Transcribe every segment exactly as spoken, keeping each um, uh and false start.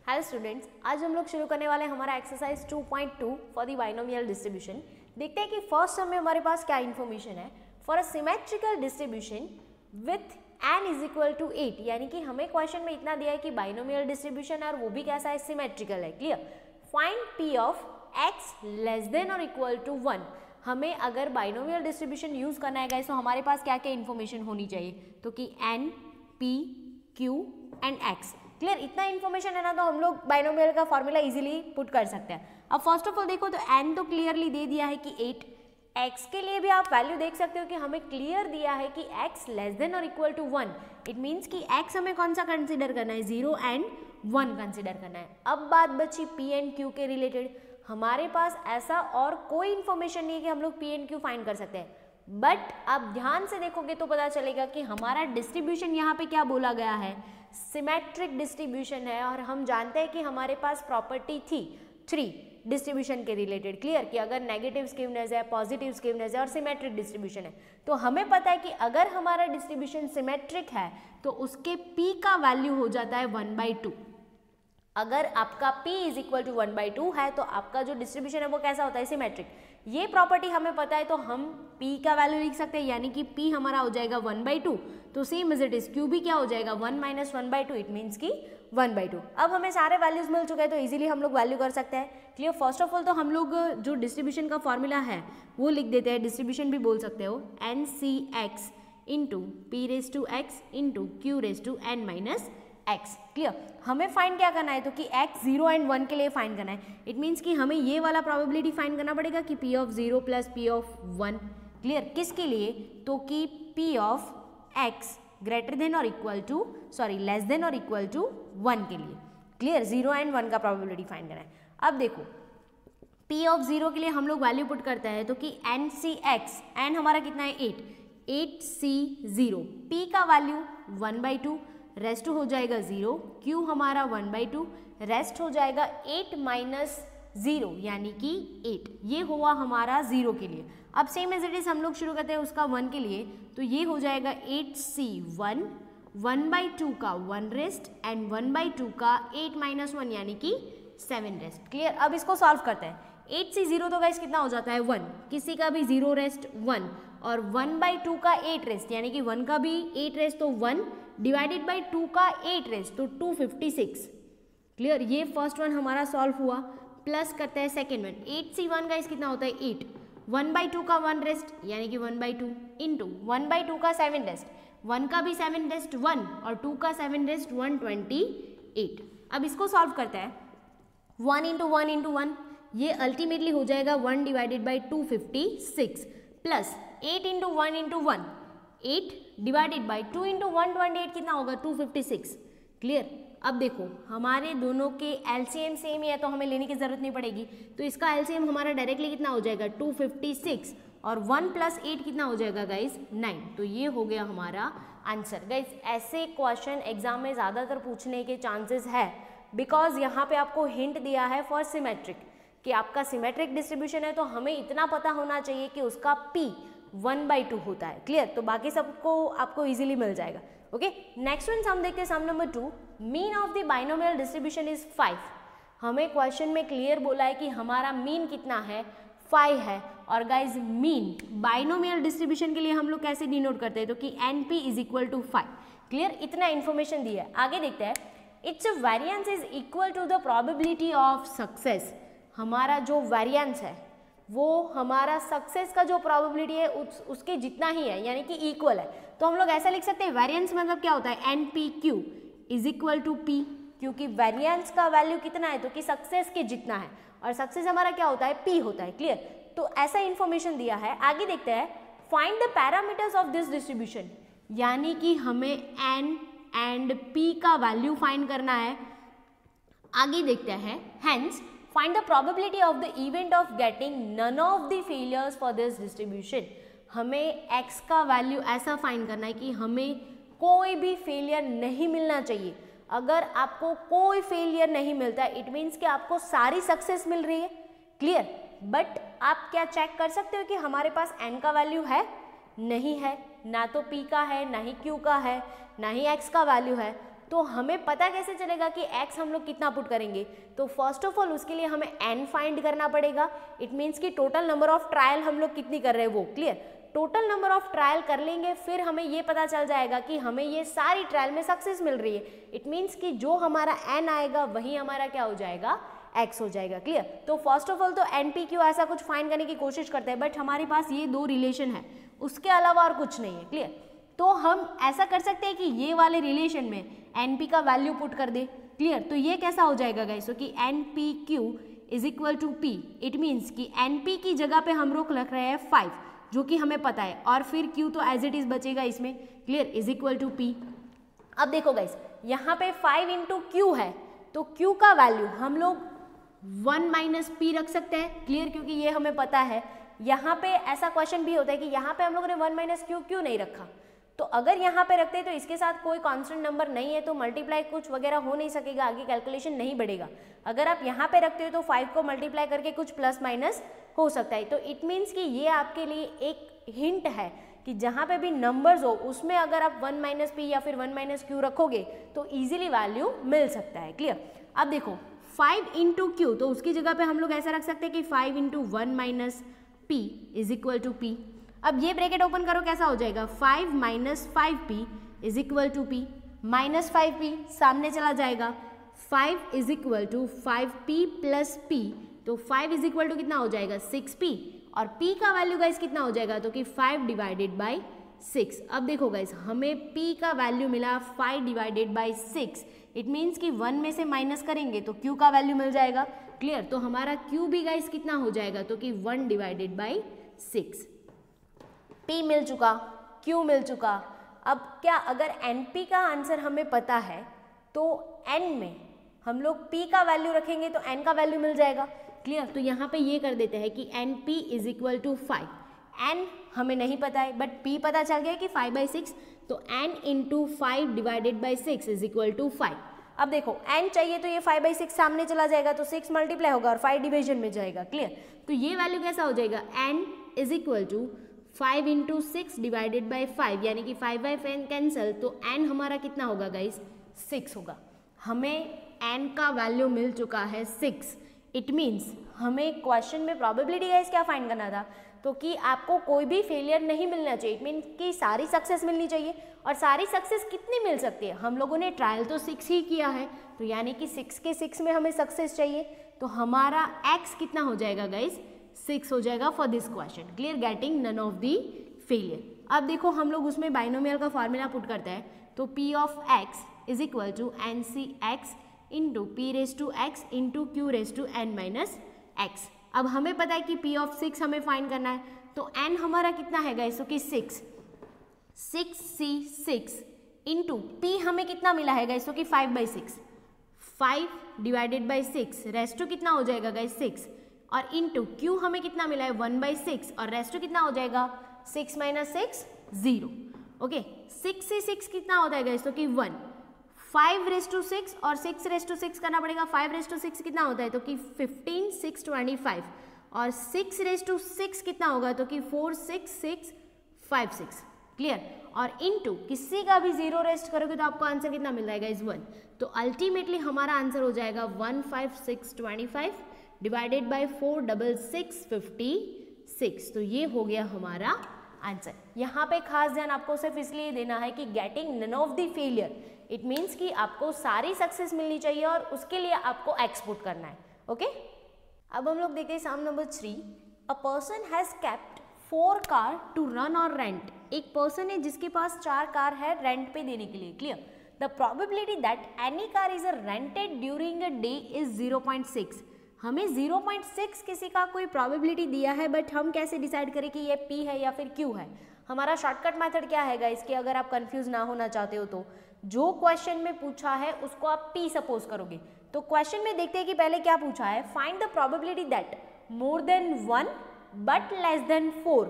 Hello students, आज हम लोग शुरू करने वाले हैं हमारा exercise two point two for the binomial distribution. देखते हैं कि फर्स्ट सम में हमारे पास क्या इन्फॉर्मेशन है। For a symmetrical distribution with n is equal to eight, यानी कि हमें क्वेश्चन में इतना दिया है कि बाइनोमियल डिस्ट्रीब्यूशन है और वो भी कैसा है, सिमेट्रिकल है। Clear. Find p of x less than और इक्वल टू वन। हमें अगर बाइनोमियल डिस्ट्रीब्यूशन यूज करना है गाइस तो हमारे पास क्या क्या इन्फॉर्मेशन होनी चाहिए, तो कि n, p, q and x। Clear, इतना इन्फॉर्मेशन है ना तो हम लोग बाइनोमियल का फॉर्मूला इजीली पुट कर सकते हैं। अब फर्स्ट ऑफ ऑल देखो तो n तो क्लियरली दे दिया है कि एट। x के लिए भी आप वैल्यू देख सकते हो कि हमें क्लियर दिया है कि x लेस देन और equal to one. It means कि x हमें कौन सा कंसिडर करना है, जीरो एंड वन कंसिडर करना है। अब बात बची p एंड q के रिलेटेड। हमारे पास ऐसा और कोई इन्फॉर्मेशन नहीं है कि हम लोग p एंड q फाइंड कर सकते हैं, बट आप ध्यान से देखोगे तो पता चलेगा कि हमारा डिस्ट्रीब्यूशन यहाँ पे क्या बोला गया है, सिमेट्रिक डिस्ट्रीब्यूशन है। और हम जानते हैं कि हमारे पास प्रॉपर्टी थी थ्री डिस्ट्रीब्यूशन के रिलेटेड। क्लियर, कि अगर नेगेटिव स्क्यूनेस है, पॉजिटिव स्क्यूनेस है और सिमेट्रिक डिस्ट्रीब्यूशन है, तो हमें पता है कि अगर हमारा डिस्ट्रीब्यूशन सिमेट्रिक है तो उसके p का वैल्यू हो जाता है वन बाई टू। अगर आपका p is equal to one by two है तो आपका जो डिस्ट्रीब्यूशन है वो कैसा होता है, सिमेट्रिक। ये प्रॉपर्टी हमें पता है तो हम p का वैल्यू लिख सकते हैं, यानी कि p हमारा हो जाएगा वन बाई टू। तो same as it is q भी क्या हो जाएगा, one minus one by two, it means की वन बाई टू। अब हमें सारे वैल्यूज मिल चुके हैं तो इजीली हम लोग वैल्यू कर सकते हैं। क्लियर। फर्स्ट ऑफ ऑल तो हम लोग जो डिस्ट्रीब्यूशन का फॉर्मूला है वो लिख देते हैं, डिस्ट्रीब्यूशन भी बोल सकते हो, n C x into p raise to x into q raise to n minus x। Clear. हमें फाइंड क्या करना है, तो कि x जीरो एंड वन के लिए फाइंड करना है। इट मीन्स कि हमें ये वाला प्रोबेबिलिटी फाइंड करना पड़ेगा कि p of zero plus p of one. Clear. किसके लिए, तो कि p of x greater than और equal to sorry less than और इक्वल टू वन के लिए। क्लियर। जीरो एंड वन का प्रोबेबिलिटी फाइंड करना है। अब देखो p ऑफ जीरो के लिए हम लोग वैल्यू पुट करते हैं, तो कि एन सी एक्स, एन हमारा कितना है eight, eight c zero, p का value one by two, raised हो जाएगा जीरो, q हमारा वन बाई टू, रेस्ट हो जाएगा एट माइनस जीरो यानी कि एट। ये हुआ हमारा जीरो के लिए। अब सेम एज इट इज हम लोग शुरू करते हैं उसका वन के लिए, तो ये हो जाएगा eight c one, one by two का one raised and one by two का एट माइनस वन यानी कि सेवन रेस्ट। क्लियर। अब इसको सॉल्व करते हैं। एट सी जीरो तो गाइस कितना हो जाता है, वन, किसी का भी जीरो रेस्ट वन, और वन बाई टू का एट रेस्ट यानी कि वन का भी एट रेस्ट तो वन डिवाइडेड बाई टू का एट रेस्ट तो टू फिफ्टी सिक्स। क्लियर। ये फर्स्ट वन हमारा सॉल्व हुआ। प्लस करते हैं second one, eight c one guys कितना होता है एट, वन बाई टू का वन रेस्ट यानी कि one by two into one by two का सेवन रेस्ट, वन का भी सेवन रेस्ट वन और टू का seven raised one twenty eight. अब इसको सॉल्व करते हैं, one into one into one, ये अल्टीमेटली हो जाएगा one divided by two fifty six, plus eight into one into one, eight divided by two into one twenty eight कितना होगा, to fifty six. Clear. अब देखो हमारे दोनों के एलसीएम सेम ही है तो हमें लेने की जरूरत नहीं पड़ेगी, तो इसका एलसीएम हमारा डायरेक्टली कितना हो जाएगा, टू फिफ्टी सिक्स, और वन प्लस एट कितना हो जाएगा गाइस, नाइन। तो ये हो गया हमारा आंसर। गाइस ऐसे क्वेश्चन एग्जाम में ज़्यादातर पूछने के चांसेस है, बिकॉज यहाँ पे आपको हिंट दिया है फॉर सिमेट्रिक, कि आपका सिमेट्रिक डिस्ट्रीब्यूशन है तो हमें इतना पता होना चाहिए कि उसका p वन बाई टू होता है। क्लियर। तो बाकी सबको आपको इजीली मिल जाएगा। ओके, नेक्स्ट वन हम देखते हैं sum number two, mean of the binomial distribution is five. हमें क्वेश्चन में क्लियर बोला है कि हमारा मीन कितना है, फाइव है। और गाइज मीन बाइनोमियल डिस्ट्रीब्यूशन के लिए हम लोग कैसे डिनोट करते हैं, तो कि n p is equal to five. Clear. इतना इन्फॉर्मेशन दिया है। आगे देखते हैं, its variance is equal to the probability of success. हमारा जो वेरियंस है वो हमारा सक्सेस का जो प्रोबेबिलिटी है उस, उसके जितना ही है, यानी कि इक्वल है। तो हम लोग ऐसा लिख सकते हैं, वेरियंस मतलब क्या होता है, n p q is equal to p, क्योंकि वेरियंस का वैल्यू कितना है, तो कि सक्सेस के जितना है, और सक्सेस हमारा क्या होता है, पी होता है। क्लियर। तो ऐसा इंफॉर्मेशन दिया है। आगे देखते हैं, find the parameters of this distribution, यानी कि हमें एन एंड पी का वैल्यू फाइंड करना है। आगे देखते हैं, hence find the probability of the event of getting none of the failures for this distribution। हमें x का वैल्यू ऐसा फाइंड करना है कि हमें कोई भी फेलियर नहीं मिलना चाहिए। अगर आपको कोई फेलियर नहीं मिलता है इट मीन्स कि आपको सारी सक्सेस मिल रही है। क्लियर। बट आप क्या चेक कर सकते हो कि हमारे पास n का वैल्यू है, नहीं है, ना तो p का है, ना ही q का है, ना ही x का वैल्यू है। तो हमें पता कैसे चलेगा कि x हम लोग कितना पुट करेंगे? तो फर्स्ट ऑफ ऑल उसके लिए हमें n फाइंड करना पड़ेगा। इट मीन्स कि टोटल नंबर ऑफ ट्रायल हम लोग कितनी कर रहे हैं वो, clear? Total number of trial कर लेंगे, फिर हमें ये पता चल जाएगा कि हमें ये सारी ट्रायल में सक्सेस मिल रही है। इट मीन्स कि जो हमारा n आएगा वही हमारा क्या हो जाएगा? x हो जाएगा, क्लियर? तो फर्स्ट ऑफ ऑल तो एन पी क्यू ऐसा कुछ फाइंड करने की कोशिश करते हैं, बट हमारे पास ये दो रिलेशन है, उसके अलावा और कुछ नहीं है, क्लियर? तो हम ऐसा कर सकते हैं कि ये वाले रिलेशन में एन पी का वैल्यू पुट कर दे, क्लियर? तो ये कैसा हो जाएगा गाइस? तो कि n p q is equal to p. It means कि एन पी की जगह पे हम लोग रख रहे हैं फाइव, जो कि हमें पता है, और फिर Q तो एज इट इज बचेगा इसमें, clear? Is equal to P। अब देखो गाइस, यहाँ पे फाइव इंटू क्यू है, तो Q का वैल्यू हम लोग वन माइनस पी रख सकते हैं, क्लियर? क्योंकि ये हमें पता है। यहाँ पे ऐसा क्वेश्चन भी होता है कि यहाँ पे हम लोगों ने वन माइनस क्यू क्यों नहीं रखा? तो अगर यहाँ पे रखते हैं तो इसके साथ कोई कांस्टेंट नंबर नहीं है, तो मल्टीप्लाई कुछ वगैरह हो नहीं सकेगा, आगे कैलकुलेशन नहीं बढ़ेगा। अगर आप यहाँ पे रखते हो तो फाइव को मल्टीप्लाई करके कुछ प्लस माइनस हो सकता है। तो इट मीन्स कि ये आपके लिए एक हिंट है कि जहाँ पे भी नंबर्स हो उसमें अगर आप वन माइनस पी या फिर वन माइनस क्यू रखोगे तो इजीली वैल्यू मिल सकता है, क्लियर? अब देखो फाइव इंटू क्यू, तो उसकी जगह पे हम लोग ऐसा रख सकते हैं कि five into one minus p is equal to p. अब ये ब्रैकेट ओपन करो, कैसा हो जाएगा? Five minus five p is equal to p, minus five p सामने चला जाएगा, five is equal to five p plus p, तो फाइव इज इक्वल टू कितना हो जाएगा? सिक्स पी, और p का वैल्यू गाइस कितना हो जाएगा? तो कि फाइव डिवाइडेड बाई सिक्स। अब देखो गाइस, हमें p का वैल्यू मिला five divided by six. It means कि वन में से माइनस करेंगे तो q का वैल्यू मिल जाएगा, क्लियर? तो हमारा q भी गाइस कितना हो जाएगा? तो कि one divided by six. p मिल चुका, q मिल चुका। अब क्या अगर np का आंसर हमें पता है तो n में हम लोग p का वैल्यू रखेंगे तो n का वैल्यू मिल जाएगा, क्लियर? तो यहाँ पे ये कर देते हैं कि n p is equal to five. N हमें नहीं पता है बट p पता चल गया कि फाइव बाई सिक्स, तो n into five divided by six is equal to five. अब देखो n चाहिए तो ये फाइव बाई सिक्स सामने चला जाएगा, तो सिक्स मल्टीप्लाई होगा और फाइव डिवीजन में जाएगा, क्लियर? तो ये वैल्यू कैसा हो जाएगा? n is equal to five into six divided by five, यानी कि फाइव बाई फाइव कैंसल, तो n हमारा कितना होगा गाइस? सिक्स होगा। हमें n का वैल्यू मिल चुका है सिक्स। इट मीन्स हमें क्वेश्चन में प्रोबेबिलिटी गाइस क्या फाइंड करना था? तो कि आपको कोई भी फेलियर नहीं मिलना चाहिए। इट मीन्स कि सारी सक्सेस मिलनी चाहिए, और सारी सक्सेस कितनी मिल सकती है? हम लोगों ने ट्रायल तो सिक्स ही किया है, तो यानी कि सिक्स के सिक्स में हमें सक्सेस चाहिए, तो हमारा x कितना हो जाएगा गाइस? सिक्स हो जाएगा for this question, clear? Getting none of the failure. अब देखो हम लोग उसमें बाइनोमियल का फॉर्मूला पुट करते हैं, तो p of x is equal to n C x into p raise to x into q raise to n minus x. अब हमें पता है कि p ऑफ सिक्स हमें फाइंड करना है, तो n हमारा कितना है गाइस? तो कि six, six c six into p हमें कितना मिला है गाइस? तो कि five by six, five divided by six, raise to कितना हो जाएगा गाइस? सिक्स, और इंटू q हमें कितना मिला है? वन बाई सिक्स, और रेस टू कितना हो जाएगा? Six minus six zero. Okay, six से सिक्स कितना होता है गाइस? तो कि one, five raise to six और सिक्स रेस टू सिक्स करना पड़ेगा, फाइव रेस टू सिक्स कितना होता है? तो कि फिफ्टीन, सिक्स ट्वेंटी फाइव, और सिक्स रेस टू सिक्स कितना होगा? तो कि four, six, six, five, six, clear? और इनटू किसी का भी जीरो रेस्ट करोगे तो आपको आंसर कितना मिल जाएगा? Is one. तो अल्टीमेटली हमारा आंसर हो जाएगा one five six twenty five divided by four double six fifty six. तो ये हो गया हमारा आंसर। यहाँ पे खास ध्यान आपको सिर्फ इसलिए देना है कि getting none of the failure, it means कि आपको सारी सक्सेस मिलनी चाहिए और उसके लिए आपको एक्सपोर्ट करना है। ओके, अब हम लोग देखते हैं sum number three. A person has kept four car to run और रेंट। एक पर्सन है जिसके पास चार कार है रेंट पे देने के लिए, clear? The probability that any car is rented during a day is zero point six. हमें जीरो पॉइंट सिक्स किसी का कोई प्रोबेबिलिटी दिया है, बट हम कैसे डिसाइड करें कि ये P है या फिर Q है? हमारा शॉर्टकट मेथड क्या है गाइस? कि अगर आप कंफ्यूज ना होना चाहते हो तो जो क्वेश्चन में पूछा है उसको आप P सपोज करोगे। तो क्वेश्चन में देखते हैं कि पहले क्या पूछा है, find the probability that more than one but less than four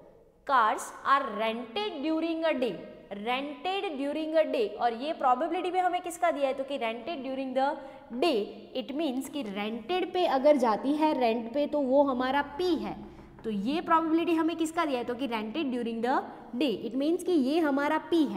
cars are rented during a day. Rented during a day, और ये प्रोबेबिलिटी भी हमें किसका दिया है? तो कि rented during the day. It means कि रेंटेड पे अगर जाती है रेंट पे तो वो हमारा P है। तो ये प्रोबेबिलिटी हमें किसका दिया है? तो कि rented during the day. It means कि ये हमारा P है।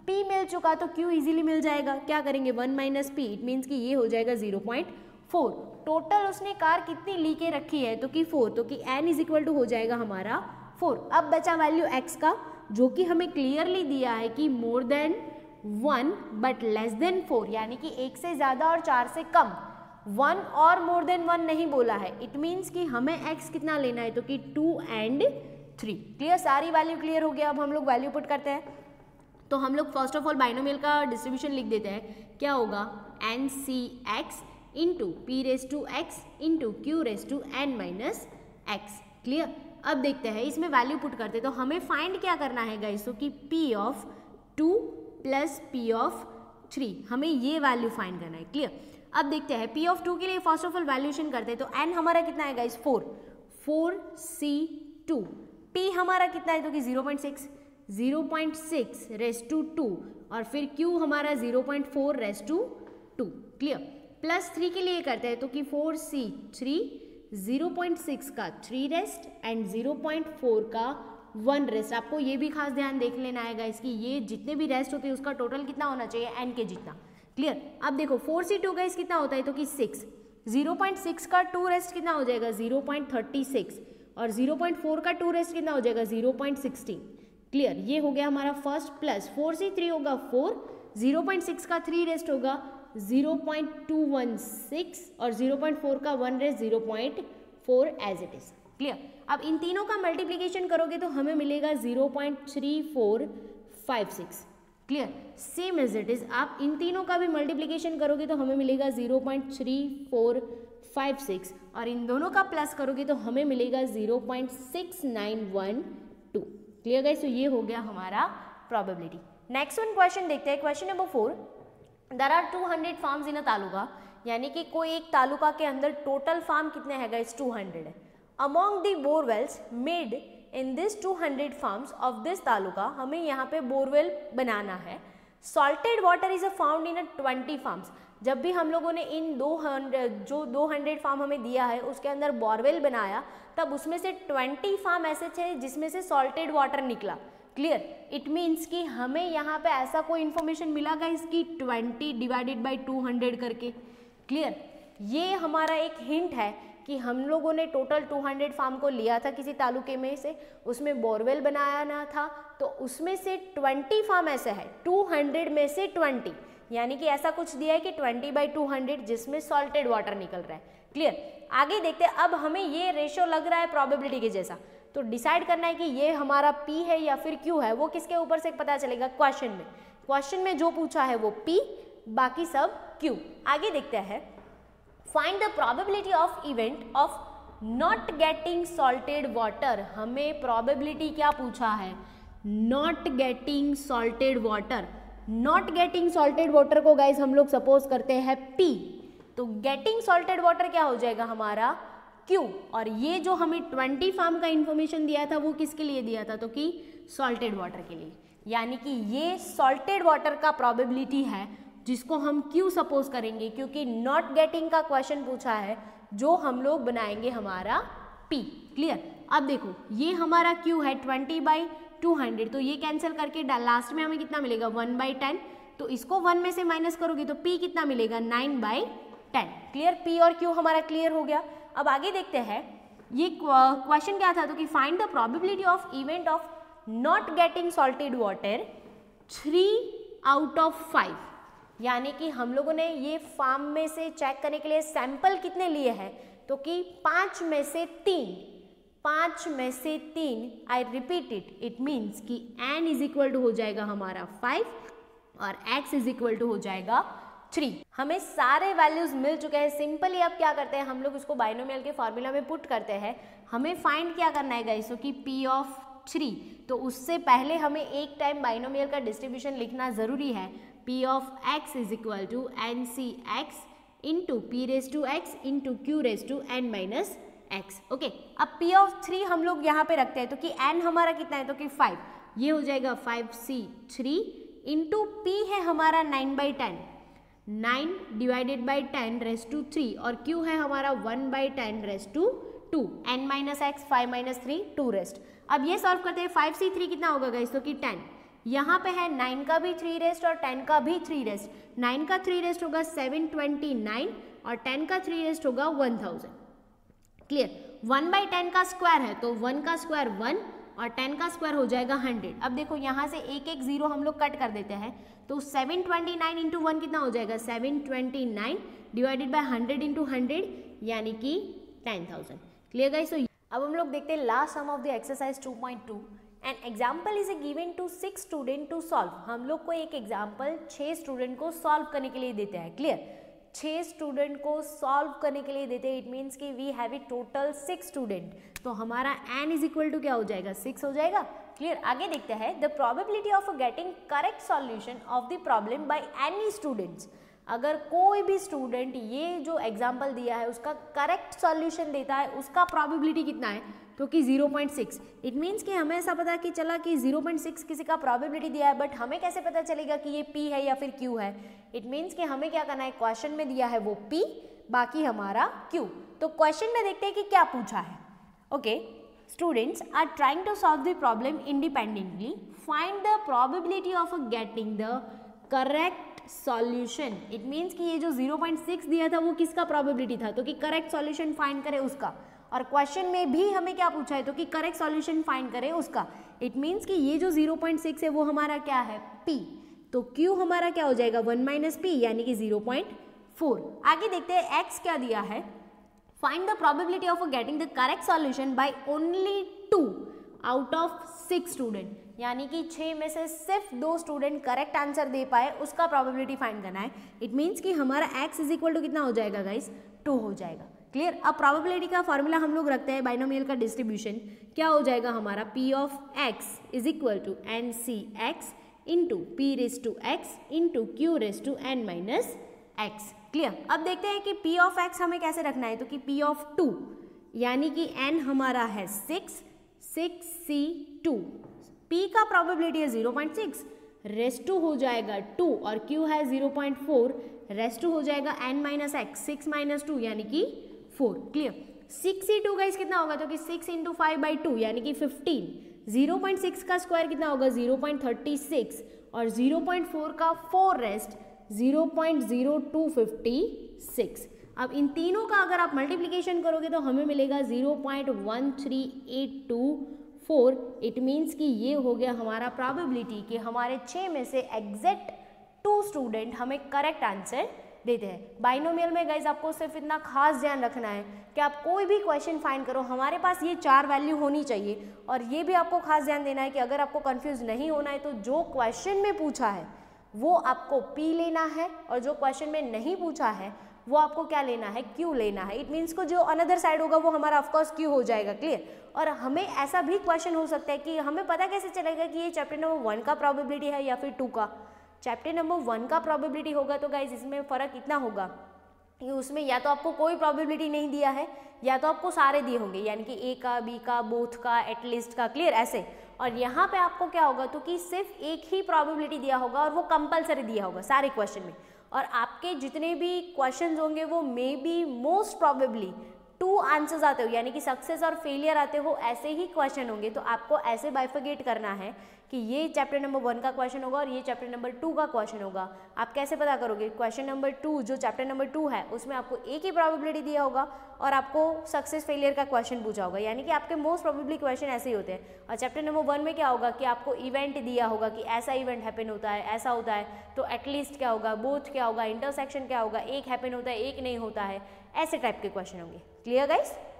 P मिल चुका तो Q इजीली मिल जाएगा, क्या करेंगे one minus p, it means कि ये हो जाएगा ज़ीरो पॉइंट फोर। टोटल उसने कार कितनी ली के रखी है तो कि फोर, तो कि n इज इक्वल टू हो जाएगा हमारा फोर। अब बचा वैल्यू x का जो कि हमें क्लियरली दिया है कि more than one but less than four, यानी कि एक से ज़्यादा और चार से कम, वन और मोर देन वन नहीं बोला है। इट मीन्स कि हमें x कितना लेना है तो कि टू एंड थ्री। क्लियर, सारी वैल्यू क्लियर हो गया। अब हम लोग वैल्यू पुट करते हैं तो हम लोग फर्स्ट ऑफ ऑल बाइनोमियल का डिस्ट्रीब्यूशन लिख देते हैं। क्या होगा n C x into p raise to x into q raise to n minus x. Clear, अब देखते हैं इसमें वैल्यू पुट करते हैं तो हमें फाइंड क्या करना है गाइस, तो कि p of two plus p of three, हमें ये वैल्यू फाइंड करना है। क्लियर, अब देखते हैं p ऑफ टू के लिए फर्स्ट ऑफ ऑल वैल्यूएशन करते हैं तो n हमारा कितना है guys four, four c two, p हमारा कितना है तो कि zero point six, zero point six raise to two, और फिर q हमारा zero point four raise to two. Clear, plus three के लिए करते हैं तो कि फोर सी थ्री, ज़ीरो पॉइंट सिक्स का three raised and zero point four का वन रेस्ट। आपको ये भी खास ध्यान देख लेना है गाइस कि ये जितने भी रेस्ट होते हैं उसका टोटल कितना होना चाहिए n के जितना। क्लियर, अब देखो फोर सी टू गाइस कितना होता है तो कि सिक्स, ज़ीरो पॉइंट सिक्स का टू रेस्ट कितना हो जाएगा ज़ीरो पॉइंट थर्टी सिक्स, और ज़ीरो पॉइंट फोर का टू रेस्ट कितना हो जाएगा ज़ीरो पॉइंट सिक्सटीन। क्लियर, ये हो गया हमारा फर्स्ट, प्लस फोर सी थ्री होगा फोर, ज़ीरो पॉइंट सिक्स का थ्री रेस्ट होगा zero point two one six, और ज़ीरो पॉइंट फोर का one raised zero point four as it is. Clear, अब इन तीनों का मल्टीप्लिकेशन करोगे तो हमें मिलेगा zero point three four five six. Clear, same as it is आप इन तीनों का भी मल्टीप्लिकेशन करोगे तो हमें मिलेगा zero point three four five six, और इन दोनों का प्लस करोगे तो हमें मिलेगा zero point six nine one two. Clear guys, तो ये हो गया हमारा प्रोबेबिलिटी। नेक्स्ट वन क्वेश्चन देखते हैं, question number four, there are two hundred farms in a taluka, यानी कि कोई एक तालुका के अंदर टोटल फार्म कितने हैं गाइस टू हंड्रेड है। Among the borewells made in this two hundred farms of this taluka, हमें यहाँ पे बोरवेल बनाना है। Salted water is a found in a twenty farms, जब भी हम लोगों ने इन दो हंड्रेड जो दो हंड्रेड फार्म हमें दिया है उसके अंदर बोरवेल बनाया, तब उसमें से ट्वेंटी फार्म ऐसे थे जिसमें से सॉल्टेड वाटर निकला। क्लियर, इट मीन्स कि हमें यहाँ पे ऐसा कोई इन्फॉर्मेशन मिला गाइस कि twenty divided by two hundred करके। क्लियर, ये हमारा एक हिंट है कि हम लोगों ने टोटल टू हंड्रेड फार्म को लिया था किसी तालुके में से, उसमें बोरवेल बनाया ना था, तो उसमें से ट्वेंटी फार्म ऐसे है टू हंड्रेड में से ट्वेंटी, यानी कि ऐसा कुछ दिया है कि ट्वेंटी बाई टू हंड्रेड जिसमें सॉल्टेड वाटर निकल रहा है। क्लियर, आगे देखते हैं। अब हमें ये रेशियो लग रहा है प्रोबेबिलिटी के जैसा, तो डिसाइड करना है कि ये हमारा P है या फिर Q है, वो किसके ऊपर से पता चलेगा क्वेश्चन में। क्वेश्चन में जो पूछा है वो P, बाकी सब Q। आगे देखते हैं, find the probability of event of not getting salted water. हमें प्रोबेबिलिटी क्या पूछा है, not getting salted water. Not getting salted water को गाइज हम लोग सपोज करते हैं P, तो गेटिंग सॉल्टेड वाटर क्या हो जाएगा हमारा Q, और ये जो हमें ट्वेंटी फार्म का इंफॉर्मेशन दिया था वो किसके लिए दिया था, तो कि सॉल्टेड वाटर के लिए, यानी कि ये सॉल्टेड वाटर का प्रोबेबिलिटी है जिसको हम Q सपोज करेंगे, क्योंकि नॉट गेटिंग का क्वेश्चन पूछा है जो हम लोग बनाएंगे हमारा P। क्लियर, अब देखो ये हमारा Q है ट्वेंटी बाई टू हंड्रेड, तो ये कैंसिल करके लास्ट में हमें कितना मिलेगा वन बाई टेन, तो इसको वन में से माइनस करोगे तो P कितना मिलेगा nine by ten. Clear, P और Q हमारा क्लियर हो गया। अब आगे देखते हैं, ये क्वेश्चन क्या था, तो कि find the probability of event of not getting salted water three out of five, यानी कि हम लोगों ने ये फार्म में से चेक करने के लिए सैंपल कितने लिए हैं, तो कि पाँच में से तीन, पाँच में से तीन, I repeat it, it means कि n इज इक्वल टू हो जाएगा हमारा फाइव और x इज इक्वल टू हो जाएगा थ्री। हमें सारे वैल्यूज मिल चुके हैं। सिंपली अब क्या करते हैं, हम लोग इसको बाइनोमियल के फॉर्मूला में पुट करते हैं। हमें फाइंड क्या करना है गाइस, तो कि p ऑफ थ्री, तो उससे पहले हमें एक टाइम बाइनोमियल का डिस्ट्रीब्यूशन लिखना जरूरी है। p of x is equal to n C x into p raise to x into q raise to n minus x. Okay, अब p ऑफ थ्री हम लोग यहाँ पे रखते हैं, तो कि n हमारा कितना है, तो कि फाइव, ये हो जाएगा five C three into p है हमारा nine by ten, nine divided by ten raise to three, और q है हमारा one by ten raise to two, n minus x, five minus three, two raised. अब ये सॉल्व करते हैं, five C three कितना होगा गाइस, तो कि टेन, यहाँ पे है नाइन का भी थ्री रेस्ट और टेन का भी थ्री रेस्ट। नाइन का थ्री रेस्ट होगा सेवन ट्वेंटी नाइन और टेन का थ्री रेस्ट होगा one thousand. Clear. One by ten का स्क्वायर है तो वन का स्क्वायर वन और टेन का स्क्वायर हो जाएगा हंड्रेड। अब देखो यहाँ से एक एक जीरो हम लोग कट कर देते हैं तो seven twenty nine into one कितना हो जाएगा, seven twenty nine divided by hundred into hundred यानी कि ten thousand. Clear guys. So अब हम लोग देखते हैं last sum of the exercise two point two. An example is a given to six student to solve. हम लोग को एक एग्जाम्पल छः स्टूडेंट को सॉल्व करने के लिए देते हैं। क्लियर। छः स्टूडेंट को सॉल्व करने के लिए देते हैं। इट मीन्स कि we have a total six student, तो हमारा एन इज इक्वल टू क्या हो जाएगा, सिक्स हो जाएगा। क्लियर। आगे देखते हैं the probability of getting correct solution of the problem by any students. अगर कोई भी स्टूडेंट ये जो एग्जाम्पल दिया है उसका करेक्ट सॉल्यूशन देता है, उसका प्रोबेबिलिटी कितना है, तो कि zero point six. It means कि हमें ऐसा पता कि चला कि ज़ीरो पॉइंट सिक्स किसी का प्रोबेबिलिटी दिया है, बट हमें कैसे पता चलेगा कि ये P है या फिर Q है। इट मीन्स कि हमें क्या करना है, क्वेश्चन में दिया है वो P, बाकी हमारा Q। तो क्वेश्चन में देखते हैं कि क्या पूछा है। Okay, students are trying to solve the problem independently, find the probability of getting the correct solution. It means कि ये जो ज़ीरो पॉइंट सिक्स दिया था वो किसका प्रोबेबिलिटी था, तो कि करेक्ट सॉल्यूशन फाइंड करे उसका। और क्वेश्चन में भी हमें क्या पूछा है, तो कि करेक्ट सॉल्यूशन फाइंड करे उसका। इट मीन्स कि ये जो ज़ीरो पॉइंट सिक्स है वो हमारा क्या है, P, तो Q हमारा क्या हो जाएगा, वन माइनस पी यानी कि ज़ीरो पॉइंट फोर। आगे देखते हैं X क्या दिया है, find the probability of getting the correct solution by only two out of six student, यानी कि छः में से सिर्फ दो स्टूडेंट करेक्ट आंसर दे पाए, उसका प्रोबेबिलिटी फाइंड करना है। इट मीन्स कि हमारा x इज इक्वल टू कितना हो जाएगा गाइस, टू हो जाएगा। क्लियर। अब प्रोबेबिलिटी का फॉर्मूला हम लोग रखते हैं बाइनोमियल का डिस्ट्रीब्यूशन, क्या हो जाएगा हमारा, p of x is equal to n C x into p raise to x into q raise to n minus x. Clear. अब देखते हैं कि p ऑफ x हमें कैसे रखना है, तो कि p ऑफ टू यानी कि n हमारा है six, six C two, p का प्रोबेबिलिटी है zero point six, raise to हो जाएगा टू और q है zero point four, raise to हो जाएगा n minus x, six minus two यानी कि four. Clear. Six C two guys कितना होगा, तो कि six into five by two यानी कि फिफ्टीन। ज़ीरो पॉइंट सिक्स का स्क्वायर कितना होगा, ज़ीरो पॉइंट थर्टी सिक्स और ज़ीरो पॉइंट फोर का four raised zero point zero two fifty six. अब इन तीनों का अगर आप मल्टीप्लिकेशन करोगे तो हमें मिलेगा zero point one three eight two four. It means कि ये हो गया हमारा प्रोबेबिलिटी कि हमारे छः में से एग्जैक्ट टू स्टूडेंट हमें करेक्ट आंसर देते हैं। बाइनोमियल में गाइज आपको सिर्फ इतना खास ध्यान रखना है कि आप कोई भी क्वेश्चन फाइंड करो, हमारे पास ये चार वैल्यू होनी चाहिए। और ये भी आपको खास ध्यान देना है कि अगर आपको कंफ्यूज नहीं होना है तो जो क्वेश्चन में पूछा है वो आपको P लेना है और जो क्वेश्चन में नहीं पूछा है वो आपको क्या लेना है, Q लेना है। इट मीन्स को जो अनदर साइड होगा वो हमारा ऑफकोर्स Q हो जाएगा। क्लियर। और हमें ऐसा भी क्वेश्चन हो सकता है कि हमें पता कैसे चलेगा कि ये चैप्टर नंबर वन का प्रोबेबिलिटी है या फिर टू का। चैप्टर नंबर वन का प्रोबेबिलिटी होगा तो गाइज इसमें फ़र्क इतना होगा कि उसमें या तो आपको कोई प्रोबेबिलिटी नहीं दिया है या तो आपको सारे दिए होंगे, यानी कि ए का, बी का, बोथ का, एटलीस्ट का। क्लियर। ऐसे। और यहाँ पे आपको क्या होगा, तो कि सिर्फ एक ही प्रोबेबिलिटी दिया होगा और वो कंपलसरी दिया होगा सारे क्वेश्चन में। और आपके जितने भी क्वेश्चंस होंगे वो may be most probably two answers आते हो, यानी कि सक्सेस और फेलियर आते हो, ऐसे ही क्वेश्चन होंगे। तो आपको ऐसे बाइफिकेट करना है कि ये चैप्टर नंबर वन का क्वेश्चन होगा और ये चैप्टर नंबर टू का क्वेश्चन होगा। आप कैसे पता करोगे, क्वेश्चन नंबर टू जो चैप्टर नंबर टू है उसमें आपको एक ही प्रोबेबिलिटी दिया होगा और आपको सक्सेस फेलियर का क्वेश्चन पूछा होगा, यानी कि आपके मोस्ट प्रोबेबली क्वेश्चन ऐसे ही होते हैं। और चैप्टर नंबर वन में क्या होगा कि आपको इवेंट दिया होगा कि ऐसा इवेंट हैपन होता है, ऐसा होता है, तो एटलीस्ट क्या होगा, बोथ क्या होगा, इंटरसेक्शन क्या होगा, एक हैपन होता है, एक नहीं होता है, ऐसे टाइप के क्वेश्चन होंगे। Clear guys.